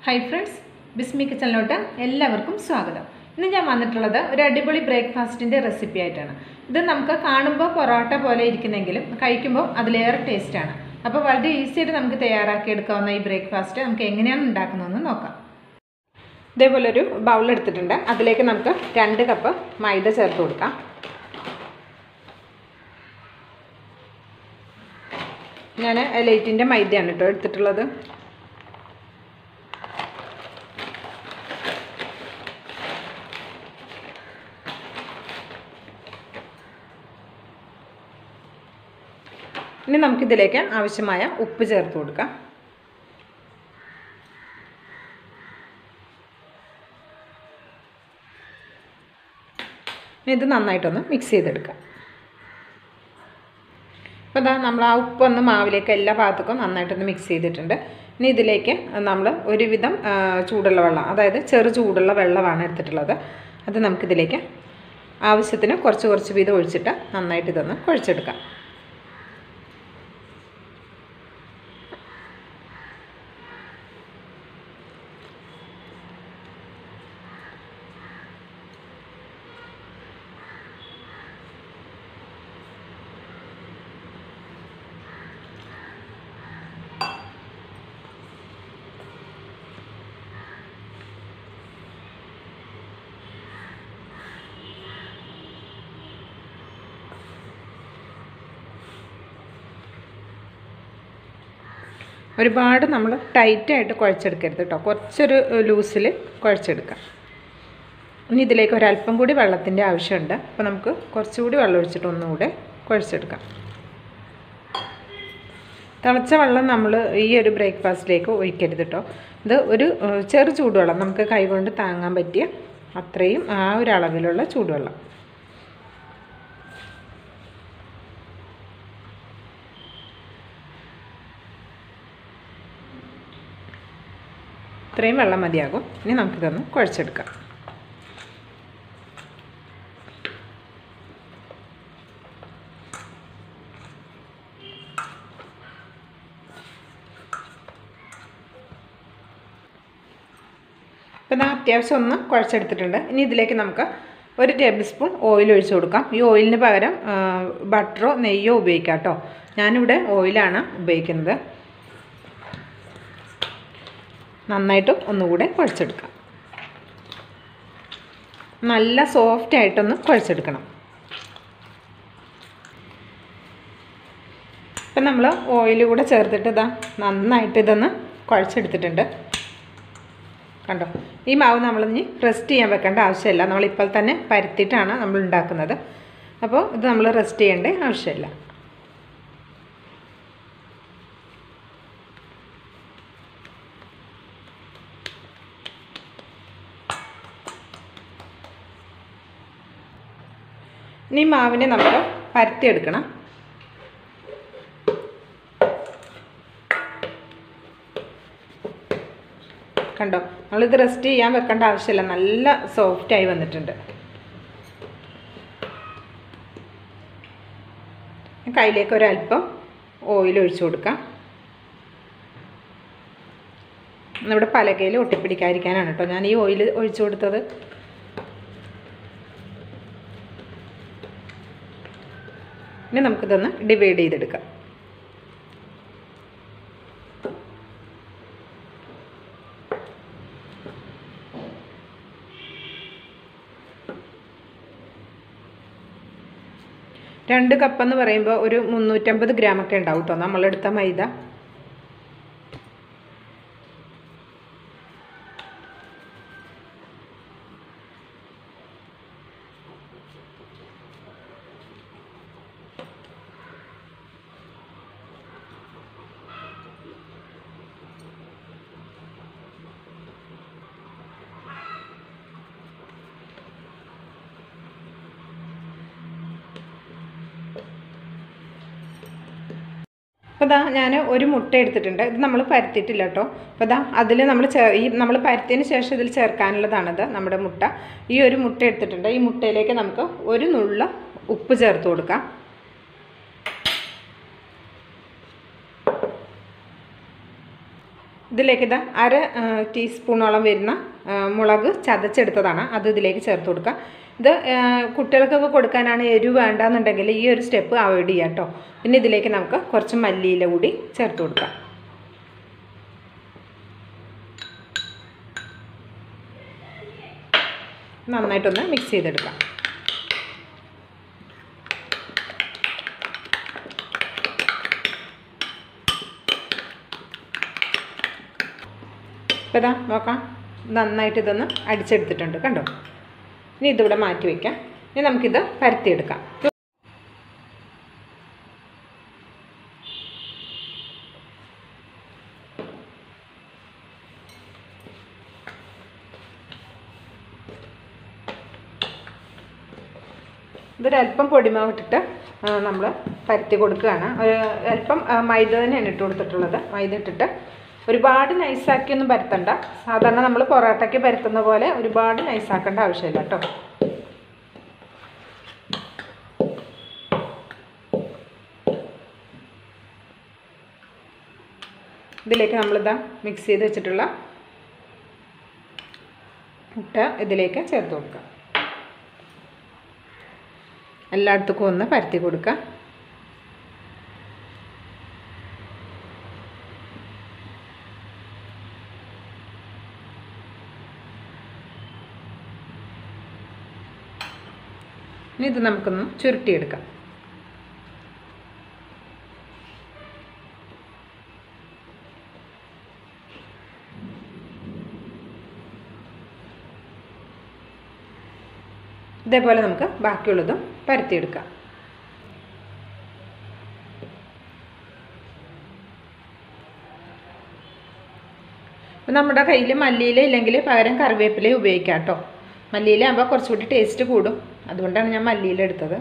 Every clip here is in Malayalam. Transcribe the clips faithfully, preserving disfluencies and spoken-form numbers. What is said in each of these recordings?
ഹായ് ഫ്രണ്ട്സ്, ബിസ്മി കിച്ചണിലോട്ട് എല്ലാവർക്കും സ്വാഗതം. ഇന്ന് ഞാൻ വന്നിട്ടുള്ളത് ഒരു അടിപൊളി ബ്രേക്ക്ഫാസ്റ്റിൻ്റെ റെസിപ്പി ആയിട്ടാണ്. ഇത് നമുക്ക് കാണുമ്പോൾ പൊറോട്ട പോലെ ഇരിക്കുന്നെങ്കിലും കഴിക്കുമ്പോൾ അതിലേറെ ടേസ്റ്റാണ്. അപ്പോൾ വളരെ ഈസിയായിട്ട് നമുക്ക് തയ്യാറാക്കിയെടുക്കാവുന്ന ഈ ബ്രേക്ക്ഫാസ്റ്റ് നമുക്ക് എങ്ങനെയാണ് ഉണ്ടാക്കുന്നതെന്ന് നോക്കാം. ഇതേപോലെ ഒരു ബൗൾ എടുത്തിട്ടുണ്ട്. അതിലേക്ക് നമുക്ക് രണ്ട് കപ്പ് മൈദ ചേർത്ത് കൊടുക്കാം. ഞാൻ ലൈറ്റിൻ്റെ മൈദയാണ് കേട്ടോ എടുത്തിട്ടുള്ളത്. ഇനി നമുക്കിതിലേക്ക് ആവശ്യമായ ഉപ്പ് ചേർത്ത് കൊടുക്കാം. ഇത് നന്നായിട്ടൊന്ന് മിക്സ് ചെയ്തെടുക്കാം. അപ്പോൾ ഇതാ നമ്മൾ ആ ഉപ്പൊന്ന് മാവിലേക്ക് എല്ലാ ഭാഗത്തേക്കും നന്നായിട്ടൊന്ന് മിക്സ് ചെയ്തിട്ടുണ്ട്. ഇനി ഇതിലേക്ക് നമ്മൾ ഒരുവിധം ചൂടുള്ള വെള്ളം, അതായത് ചെറു ചൂടുള്ള വെള്ളമാണ് എടുത്തിട്ടുള്ളത്. അത് നമുക്കിതിലേക്ക് ആവശ്യത്തിന് കുറച്ച് കുറച്ച് വീതം ഒഴിച്ചിട്ട് നന്നായിട്ട് ഇതൊന്ന് കുഴച്ചെടുക്കാം. ഒരുപാട് നമ്മൾ ടൈറ്റായിട്ട് കുഴച്ചെടുക്കരുത് കേട്ടോ, കുറച്ചൊരു ലൂസിൽ കുഴച്ചെടുക്കാം. ഇനി ഇതിലേക്ക് ഒരല്പം കൂടി വെള്ളത്തിൻ്റെ ആവശ്യമുണ്ട്. അപ്പോൾ നമുക്ക് കുറച്ചുകൂടി വെള്ളം ഒഴിച്ചിട്ട് ഒന്നുകൂടെ കുഴച്ചെടുക്കാം. തിളച്ച വെള്ളം നമ്മൾ ഈ ഒരു ബ്രേക്ക്ഫാസ്റ്റിലേക്ക് ഒഴിക്കരുത് കേട്ടോ. ഇത് ഒരു ചെറു ചൂടുവെള്ളം, നമുക്ക് കൈകൊണ്ട് താങ്ങാൻ പറ്റിയ അത്രയും ആ ഒരു അളവിലുള്ള ചൂടുവെള്ളം. ഇത്രയും വെള്ളം മതിയാകും. ഇനി നമുക്കിതൊന്ന് കുഴച്ചെടുക്കാം. ഇപ്പം ഞാൻ അത്യാവശ്യം ഒന്ന് കുഴച്ചെടുത്തിട്ടുണ്ട്. ഇനി ഇതിലേക്ക് നമുക്ക് ഒരു ടേബിൾ സ്പൂൺ ഓയിൽ ഒഴിച്ച് കൊടുക്കാം. ഈ ഓയിലിന് പകരം ബട്ടറോ നെയ്യോ ഉപയോഗിക്കാം കേട്ടോ. ഞാനിവിടെ ഓയിലാണ് ഉപയോഗിക്കുന്നത്. നന്നായിട്ട് ഒന്നുകൂടെ കുഴച്ചെടുക്കാം. നല്ല സോഫ്റ്റായിട്ടൊന്ന് കുഴച്ചെടുക്കണം. ഇപ്പം നമ്മൾ ഓയിൽ കൂടെ ചേർത്തിട്ട് ഇതാ നന്നായിട്ട് ഇതൊന്ന് കുഴച്ചെടുത്തിട്ടുണ്ട്. കണ്ടോ, ഈ മാവ് നമ്മളിനി റെസ്റ്റ് ചെയ്യാൻ വെക്കേണ്ട ആവശ്യമില്ല. നമ്മളിപ്പോൾ തന്നെ പരത്തിയിട്ടാണ് നമ്മൾ ഉണ്ടാക്കുന്നത്. അപ്പോൾ ഇത് നമ്മൾ റെസ്റ്റ് ചെയ്യേണ്ട ആവശ്യമില്ല. ഇനി മാവിനെ നമുക്ക് പരത്തിയെടുക്കണം. കണ്ടോ, നമ്മളിത് റെസ്റ്റ് ചെയ്യാൻ വെക്കേണ്ട ആവശ്യമില്ല. നല്ല സോഫ്റ്റായി വന്നിട്ടുണ്ട്. കയ്യിലേക്ക് ഒരല്പം ഓയിൽ ഒഴിച്ചു കൊടുക്കാം. നമ്മുടെ പലകയിൽ ഒട്ടിപ്പിടിക്കാതിരിക്കാനാണ് കേട്ടോ ഞാൻ ഈ ഓയിൽ ഒഴിച്ചു കൊടുത്തത്. ഇനി നമുക്കിതൊന്ന് ഡിവൈഡ് ചെയ്തെടുക്കാം. രണ്ട് കപ്പെന്ന് പറയുമ്പോൾ ഒരു മുന്നൂറ്റമ്പത് ഗ്രാമൊക്കെ ഉണ്ടാവും കേട്ടോ നമ്മളെടുത്ത മൈദ. അപ്പോൾ ഇതാ ഞാൻ ഒരു മുട്ട എടുത്തിട്ടുണ്ട്. ഇത് നമ്മൾ പരത്തിയിട്ടില്ല കേട്ടോ. അപ്പോൾ ഇതാ അതിൽ നമ്മൾ ഈ നമ്മൾ പരത്തിയതിന് ശേഷം ഇതിൽ ചേർക്കാനുള്ളതാണിത് നമ്മുടെ മുട്ട. ഈ ഒരു മുട്ട എടുത്തിട്ടുണ്ട്. ഈ മുട്ടയിലേക്ക് നമുക്ക് ഒരു നുള്ള ഉപ്പ് ചേർത്ത് കൊടുക്കാം. ഇതിലേക്ക് ഇതാ അര ടീസ്പൂണോളം വരുന്ന മുളക് ചതച്ചെടുത്തതാണ്, അത് ഇതിലേക്ക് ചേർത്ത് കൊടുക്കുക. ഇത് കുട്ടികൾക്കൊക്കെ കൊടുക്കാനാണ് എരിവ് വേണ്ടാന്നുണ്ടെങ്കിൽ ഈ ഒരു സ്റ്റെപ്പ് അവോയ്ഡ് ചെയ്യാം കേട്ടോ. പിന്നെ ഇതിലേക്ക് നമുക്ക് കുറച്ച് മല്ലിയില കൂടി ചേർത്ത് കൊടുക്കാം. നന്നായിട്ടൊന്ന് മിക്സ് ചെയ്തെടുക്കാം. ഇപ്പോൾ ഇതാ നോക്കാം, നന്നായിട്ട് ഇതൊന്ന് അടിച്ചെടുത്തിട്ടുണ്ട് കണ്ടോ. ഇനി ഇതിവിടെ മാറ്റി വയ്ക്കാം. ഇനി നമുക്കിത് പരത്തിയെടുക്കാം. ഇതൊരല്പം പൊടിമാവ് ഇട്ടിട്ട് നമ്മൾ പരത്തി കൊടുക്കുകയാണ്. ഒരു അല്പം മൈദ തന്നെയാണ് ഇട്ട് കൊടുത്തിട്ടുള്ളത്. മൈദ ഇട്ടിട്ട് ഒരുപാട് നൈസാക്കിയൊന്നും പരത്തണ്ട. സാധാരണ നമ്മൾ പൊറോട്ടയ്ക്ക് പരത്തുന്ന പോലെ ഒരുപാട് നൈസാക്കേണ്ട ആവശ്യമില്ല കേട്ടോ. ഇതിലേക്ക് നമ്മളിതാ മിക്സ് ചെയ്ത് വെച്ചിട്ടുള്ള മുട്ട ഇതിലേക്ക് ചേർത്ത് കൊടുക്കുക. എല്ലായിടത്തും ഒന്ന് പരത്തി കൊടുക്കുക. ഇനി ഇത് നമുക്കൊന്ന് ചുരുട്ടിയെടുക്കാം. ഇതേപോലെ നമുക്ക് ബാക്കിയുള്ളതും പരത്തിയെടുക്കാം. അപ്പോൾ നമ്മുടെ കയ്യിൽ മല്ലിയില ഇല്ലെങ്കിൽ പകരം കറിവേപ്പില ഉപയോഗിക്കാം കേട്ടോ. മല്ലിയില ആകുമ്പോൾ കുറച്ചുകൂടി ടേസ്റ്റ് കൂടും, അതുകൊണ്ടാണ് ഞാൻ മല്ലിയില എടുത്തത്.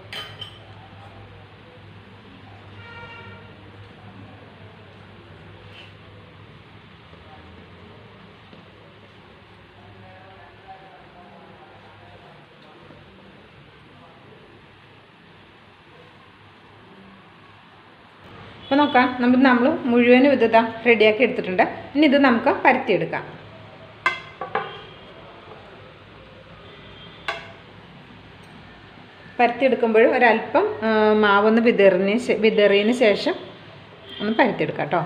അപ്പോൾ നോക്കാം, നമ്മൾ നമ്മൾ മുഴുവനും ഇത് ഇതാ റെഡിയാക്കി എടുത്തിട്ടുണ്ട്. ഇനി ഇത് നമുക്ക് പരത്തിയെടുക്കാം. പരത്തിയെടുക്കുമ്പോൾ ഒരല്പം മാവൊന്ന് വിതറിന് വിതറിയതിന് ശേഷം ഒന്ന് പരത്തിയെടുക്കാം കേട്ടോ.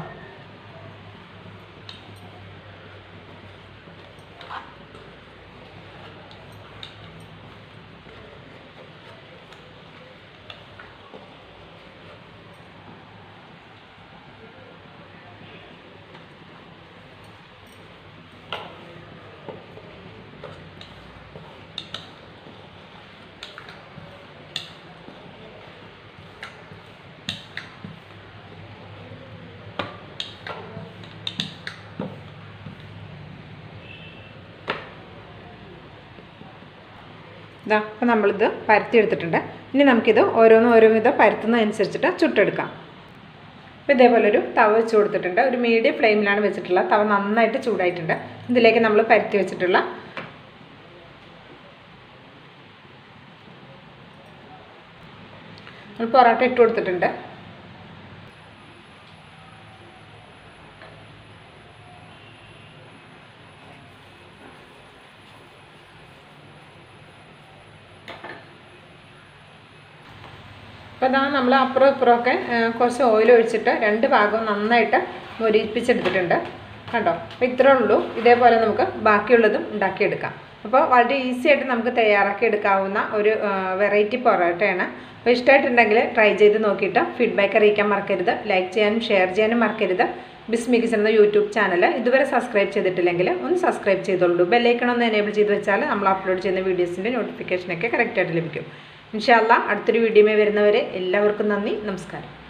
ഇതാ അപ്പോൾ നമ്മളിത് പരത്തിയെടുത്തിട്ടുണ്ട്. ഇനി നമുക്കിത് ഓരോന്നും ഓരോന്നും ഇത് പരത്തുന്നതനുസരിച്ചിട്ട് ചുട്ടെടുക്കാം. അപ്പോൾ ഇതേപോലൊരു തവ വെച്ച് കൊടുത്തിട്ടുണ്ട്. ഒരു മീഡിയം ഫ്ലെയിമിലാണ് വെച്ചിട്ടുള്ളത്. തവ നന്നായിട്ട് ചൂടായിട്ടുണ്ട്. ഇതിലേക്ക് നമ്മൾ പരത്തി വെച്ചിട്ടുള്ള പൊറോട്ട ഇട്ട് കൊടുത്തിട്ടുണ്ട്. അപ്പോൾ അതാ നമ്മൾ അപ്പുറം ഇപ്പുറമൊക്കെ കുറച്ച് ഓയിൽ ഒഴിച്ചിട്ട് രണ്ട് ഭാഗവും നന്നായിട്ട് മൊരിപ്പിച്ചെടുത്തിട്ടുണ്ട് കണ്ടോ. അപ്പോൾ ഇത്രേ ഉള്ളൂ. ഇതേപോലെ നമുക്ക് ബാക്കിയുള്ളതും ഉണ്ടാക്കിയെടുക്കാം. അപ്പോൾ വളരെ ഈസി ആയിട്ട് നമുക്ക് തയ്യാറാക്കി എടുക്കാവുന്ന ഒരു വെറൈറ്റി പൊറോട്ടയാണ്. അപ്പോൾ ഇഷ്ടമായിട്ടുണ്ടെങ്കിൽ ട്രൈ ചെയ്ത് നോക്കിയിട്ട് ഫീഡ്ബാക്ക് അറിയിക്കാൻ മറക്കരുത്. ലൈക്ക് ചെയ്യാനും ഷെയർ ചെയ്യാനും മറക്കരുത്. ബിസ്മി കിച്ചൻ എന്ന യൂട്യൂബ് ചാനൽ ഇതുവരെ സബ്സ്ക്രൈബ് ചെയ്തിട്ടില്ലെങ്കിൽ ഒന്ന് സബ്സ്ക്രൈബ് ചെയ്തോളൂ. ബെല്ലൈക്കൺ ഒന്ന് എനേബിൾ ചെയ്ത് വെച്ചാൽ നമ്മൾ അപ്ലോഡ് ചെയ്യുന്ന വീഡിയോസിൻ്റെ നോട്ടിഫിക്കേഷനൊക്കെ കറക്റ്റായിട്ട് ലഭിക്കും. ഇൻഷാ അല്ലാഹ് അടുത്തൊരു വീഡിയോയിൽ വരുന്നവരെ എല്ലാവർക്കും നന്ദി, നമസ്കാരം.